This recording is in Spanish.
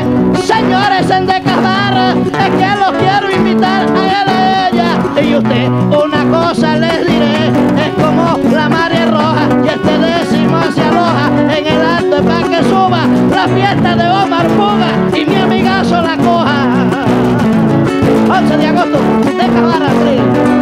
Señores en Decabar, es que los quiero invitar a él, a ella y usted. Una cosa les diré, es como la marea roja y este décimo se aloja en el alto para que suba la fiesta de Omar Puga y mi amigazo la coja. 11 de agosto, Decabar, Abril.